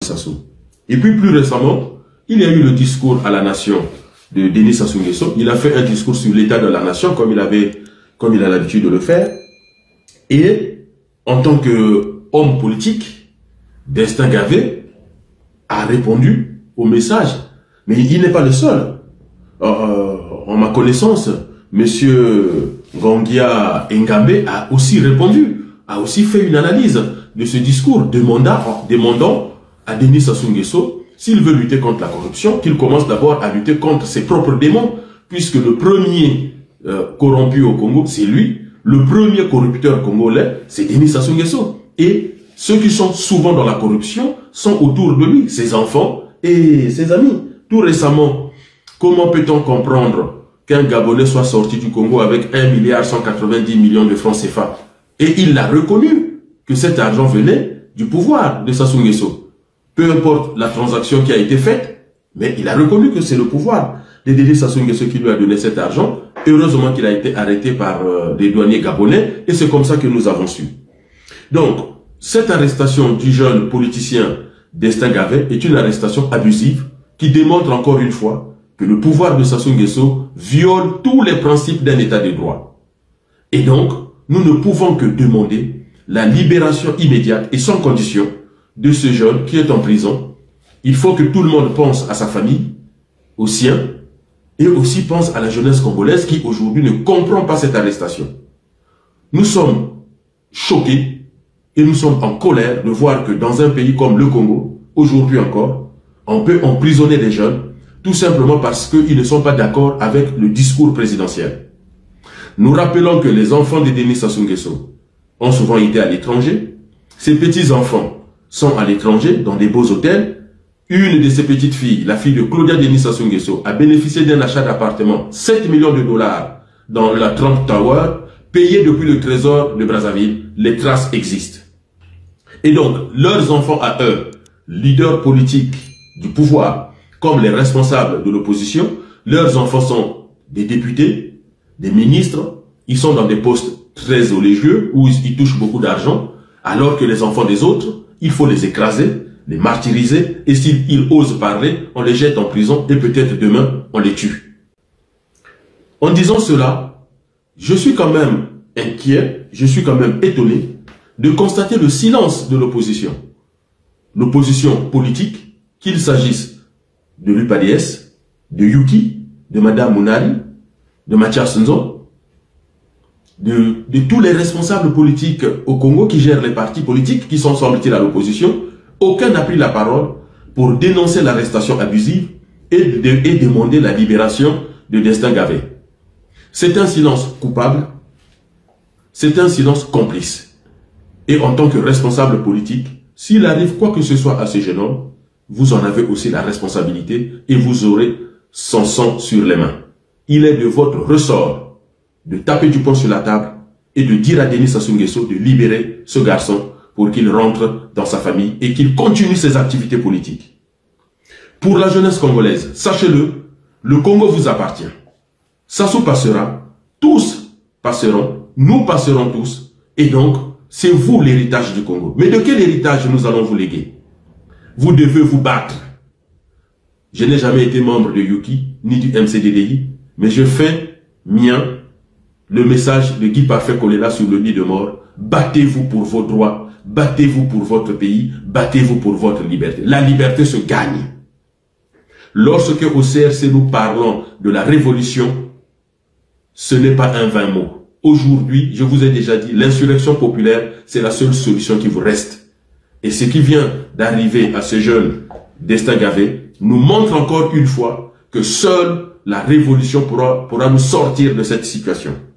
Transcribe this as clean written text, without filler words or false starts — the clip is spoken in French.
Sassou. Et puis plus récemment, il y a eu le discours à la nation de Denis Sassou Nguesso. Il a fait un discours sur l'état de la nation comme il a l'habitude de le faire. Et en tant qu'homme politique, Destin Gavé a répondu au message. Mais il n'est pas le seul. En ma connaissance, monsieur Ngongia Ngambe a aussi répondu, a aussi fait une analyse de ce discours, demandant à Denis Sassou Nguesso, s'il veut lutter contre la corruption, qu'il commence d'abord à lutter contre ses propres démons, puisque le premier corrompu au Congo, c'est lui, le premier corrupteur congolais, c'est Denis Sassou Nguesso. Et ceux qui sont souvent dans la corruption sont autour de lui, ses enfants et ses amis. Tout récemment, comment peut-on comprendre qu'un Gabonais soit sorti du Congo avec 1,190 milliard de francs CFA? Et il a reconnu que cet argent venait du pouvoir de Sassou Nguesso. Peu importe la transaction qui a été faite, mais il a reconnu que c'est le pouvoir de Denis Sassou Nguesso qui lui a donné cet argent. Heureusement qu'il a été arrêté par des douaniers gabonais et c'est comme ça que nous avons su. Donc, cette arrestation du jeune politicien Destin Gavé est une arrestation abusive qui démontre encore une fois que le pouvoir de Sassou Nguesso viole tous les principes d'un état de droit. Et donc, nous ne pouvons que demander la libération immédiate et sans condition de ce jeune qui est en prison. Il faut que tout le monde pense à sa famille, aux siens, et aussi pense à la jeunesse congolaise qui aujourd'hui ne comprend pas cette arrestation. Nous sommes choqués et nous sommes en colère de voir que dans un pays comme le Congo, aujourd'hui encore, on peut emprisonner des jeunes tout simplement parce qu'ils ne sont pas d'accord avec le discours présidentiel. Nous rappelons que les enfants de Denis Sassou Nguesso ont souvent été à l'étranger. Ces petits-enfants sont à l'étranger, dans des beaux hôtels. Une de ces petites filles, la fille de Claudia Denis Sassou Nguesso, a bénéficié d'un achat d'appartement, 7 millions de dollars dans la Trump Tower, payé depuis le trésor de Brazzaville. Les traces existent. Et donc, leurs enfants à eux, leaders politiques du pouvoir, comme les responsables de l'opposition, leurs enfants sont des députés, des ministres, ils sont dans des postes très élogieux où ils touchent beaucoup d'argent, alors que les enfants des autres, il faut les écraser, les martyriser, et s'ils osent parler, on les jette en prison et peut-être demain, on les tue. En disant cela, je suis quand même inquiet, je suis quand même étonné de constater le silence de l'opposition. L'opposition politique, qu'il s'agisse de l'UPADS, de Yuki, de Madame Mounari, de Mathias Nzo, de tous les responsables politiques au Congo qui gèrent les partis politiques qui sont semble-t-il à l'opposition, aucun n'a pris la parole pour dénoncer l'arrestation abusive et demander la libération de Destin Gavé. C'est un silence coupable, c'est un silence complice. Et en tant que responsable politique, s'il arrive quoi que ce soit à ce jeune homme, vous en avez aussi la responsabilité et vous aurez son sang sur les mains. Il est de votre ressort de taper du poing sur la table et de dire à Denis Sassou Nguesso de libérer ce garçon pour qu'il rentre dans sa famille et qu'il continue ses activités politiques. Pour la jeunesse congolaise, sachez-le, le Congo vous appartient. Sassou passera, tous passeront, nous passerons tous, et donc, c'est vous l'héritage du Congo. Mais de quel héritage nous allons vous léguer? Vous devez vous battre. Je n'ai jamais été membre de Yuki, ni du MCDDI, mais je fais mien le message de Guy Parfait Kolela sur le lit de mort. Battez-vous pour vos droits, battez-vous pour votre pays, battez-vous pour votre liberté. La liberté se gagne. Lorsque au CRC nous parlons de la révolution, ce n'est pas un vain mot. Aujourd'hui, je vous ai déjà dit, l'insurrection populaire, c'est la seule solution qui vous reste. Et ce qui vient d'arriver à ce jeune Destin Gavé nous montre encore une fois que seule la révolution pourra nous sortir de cette situation.